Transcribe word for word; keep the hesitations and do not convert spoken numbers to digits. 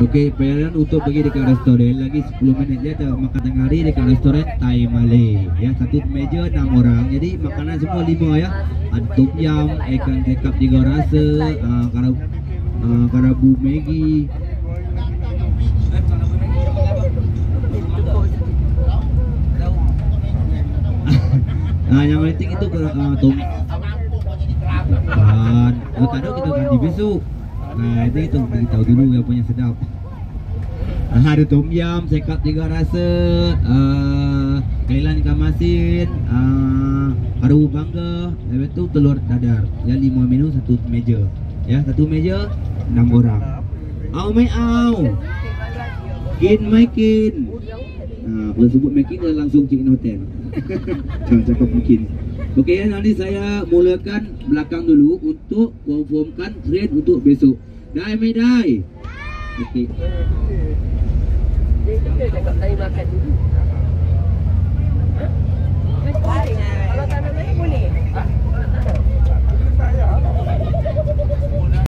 Okey, perjalanan untuk pergi dekat restoran lagi sepuluh minit je ada makan tengah hari dekat restoran Thai Malay. Ya, satu meja enam orang. Jadi makanan semua lima ya. Ada tom yum, ikan tekap tiga rasa, uh, karabu, uh, karabu Maggi. Nah, yang penting itu uh, tom. Dan oh, tak ada kita ganti besok. Nah, itu itu kita tahu dulu yang punya sedap. Nah, ada tom yum, sekap tiga rasa, uh, kailan ikan masin, uh, karabu bangga, lepas tu telur dadar. Ya, lima menu satu meja. Ya, satu meja enam orang. Au mai au. Kin mai kin. Nah, kalau sebut makin langsung check in hotel. Jangan cakap mungkin. Okey, nanti saya mulakan belakang dulu untuk confirmkan trade untuk besok. Dai mai dai. Okey. Dia cakap saya makan dulu.